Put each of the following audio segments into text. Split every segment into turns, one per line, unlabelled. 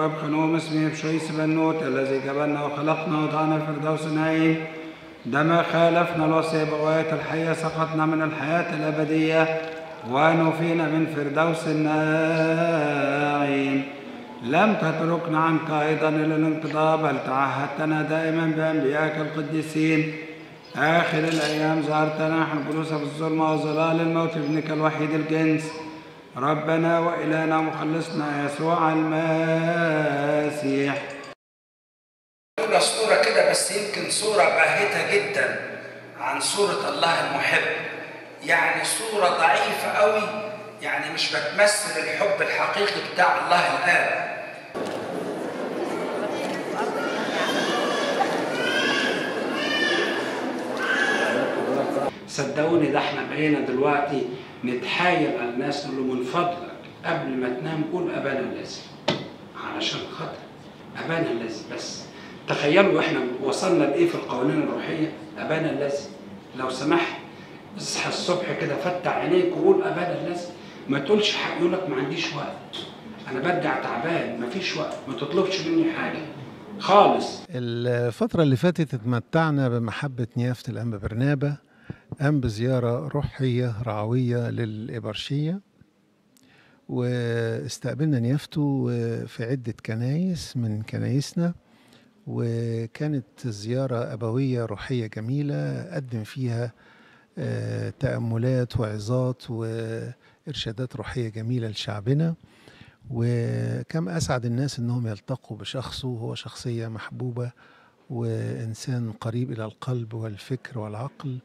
رب خنوم اسمه بشويس بنوت الذي جبلنا وخلقنا وضعنا في فردوس نعيم. دما خالفنا الوصية بغاية الحياة سقطنا من الحياة الأبدية ونفينا من فردوس النعيم. لم تتركنا عنك أيضا إلى الانقضاء بل تعهدتنا دائما بأنبيائك القديسين. آخر الأيام ظهرتنا نحن جلوس في الظلمة وظلال الموت ابنك الوحيد الجنس ربنا وإلهنا ومخلصنا يسوع المسيح. صورة كده بس يمكن صورة باهتة جدا عن صورة الله المحب، يعني صورة ضعيفة قوي، يعني مش بتمثل الحب الحقيقي بتاع الله الآب. صدقوني ده احنا بقينا دلوقتي نتحايل على الناس نقول له من فضلك قبل ما تنام قول أبانا الذي، علشان خاطر أبانا الذي. بس تخيلوا احنا وصلنا لإيه في القوانين الروحية؟ أبانا الذي. لو سمحت اصحى الصبح كده فتح عينيك وقول أبانا الذي، ما تقولش يقول لك ما عنديش وقت، أنا برجع تعبان، ما فيش وقت، ما تطلبش مني حاجة خالص.
الفترة اللي فاتت اتمتعنا بمحبة نيافة الأنبا برنابا، قام بزيارة روحية رعوية للإبرشية، واستقبلنا نيافته في عدة كنايس من كنايسنا، وكانت زيارة أبوية روحية جميلة قدم فيها تأملات وعظات وإرشادات روحية جميلة لشعبنا. وكم أسعد الناس أنهم يلتقوا بشخصه، هو شخصية محبوبة وإنسان قريب إلى القلب والفكر والعقل،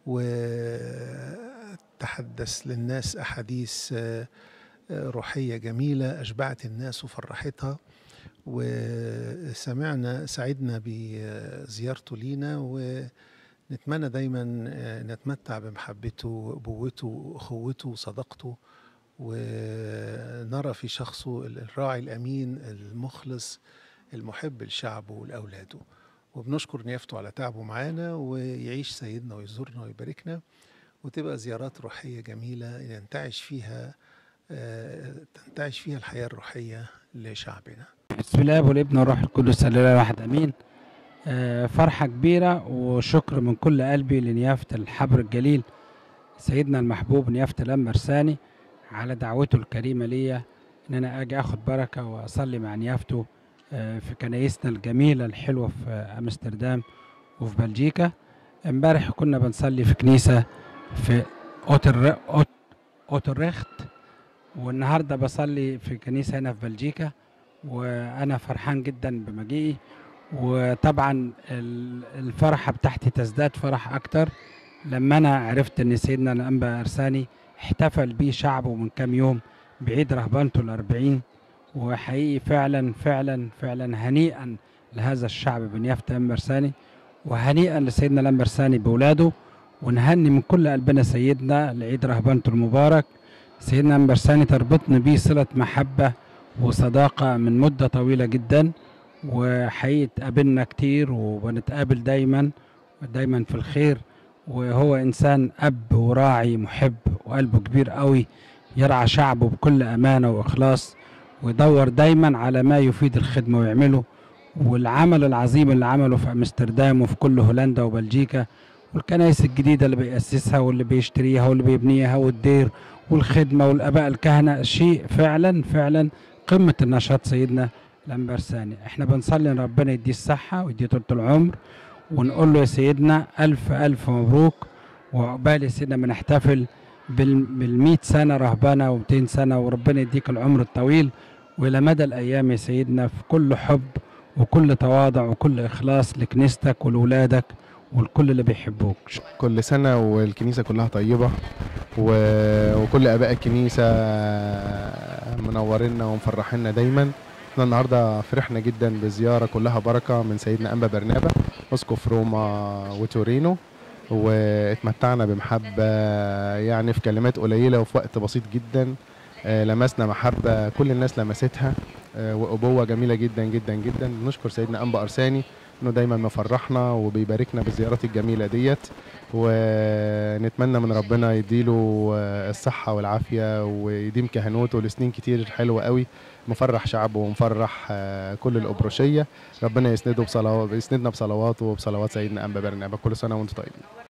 وتحدث للناس أحاديث روحية جميلة أشبعت الناس وفرحتها. سعدنا بزيارته لينا، ونتمنى دايما نتمتع بمحبته وأبوته وأخوته وصداقته، ونرى في شخصه الراعي الأمين المخلص المحب لشعبه ولأولاده. وبنشكر نيافته على تعبه معانا، ويعيش سيدنا ويزورنا ويباركنا، وتبقى زيارات روحية جميلة تنتعش فيها الحياة الروحية لشعبنا.
بسم الله والابن والروح القدس الاله واحد امين. فرحة كبيرة وشكر من كل قلبي لنيافة الحبر الجليل سيدنا المحبوب نيافة الأنبا أرساني على دعوته الكريمة ليا ان انا اجي اخد بركة واصلي مع نيافته في كنايسنا الجميلة الحلوة في امستردام وفي بلجيكا. امبارح كنا بنصلي في كنيسة في اوتريخت، والنهارده بصلي في كنيسة هنا في بلجيكا، وانا فرحان جدا بمجيئي. وطبعا الفرحة بتاعتي تزداد فرح اكتر لما انا عرفت ان سيدنا الأنبا أرساني احتفل بيه شعبه من كام يوم بعيد رهبانته ال40. وحقيقي فعلا فعلا فعلا هنيئا لهذا الشعب بنيافة الأنبا أرساني، وهنيئا لسيدنا الأنبا أرساني بولاده. ونهني من كل قلبنا سيدنا لعيد رهبانته المبارك. سيدنا الأنبا أرساني تربطنا بيه صلة محبة وصداقة من مدة طويلة جدا، وحقيقي اتقابلنا كتير وبنتقابل دايما دايما في الخير. وهو إنسان أب وراعي محب وقلبه كبير قوي، يرعى شعبه بكل أمانة وإخلاص، ويدور دايما على ما يفيد الخدمة ويعمله. والعمل العظيم اللي عمله في أمستردام وفي كل هولندا وبلجيكا، والكنائس الجديدة اللي بيأسسها واللي بيشتريها واللي بيبنيها، والدير والخدمة والآباء الكهنة، شيء فعلا فعلا قمة النشاط سيدنا الأنبا أرساني. احنا بنصلي ان ربنا يديه الصحة ويديه طول العمر، ونقول له يا سيدنا ألف ألف مبروك، وعقبال يا سيدنا بنحتفل بال100 سنة رهبانة و200 سنة، وربنا يديك العمر الطويل وإلى مدى الأيام يا سيدنا، في كل حب وكل تواضع وكل إخلاص لكنيستك ولولادك والكل اللي بيحبوك.
كل سنة والكنيسة كلها طيبة، وكل آباء الكنيسة منورنا ومفرحينا دايما. احنا النهارده فرحنا جدا بزيارة كلها بركة من سيدنا أنبا برنابا أسقف روما وتورينو، واتمتعنا بمحبة يعني في كلمات قليلة وفي وقت بسيط جدا. لمسنا محبة كل الناس لمستها، وأبوة جميلة جدا جدا جدا. نشكر سيدنا أنبا أرساني انه دايما مفرحنا وبيباركنا بالزيارات الجميله ديت، ونتمنى من ربنا يديله الصحه والعافيه ويديم كهنوته لسنين كتير حلوه قوي، مفرح شعبه ومفرح كل الأبرشية. ربنا يسندنا بصلواته وبصلوات سيدنا أنبا برنابا. كل سنة وانتم طيبين.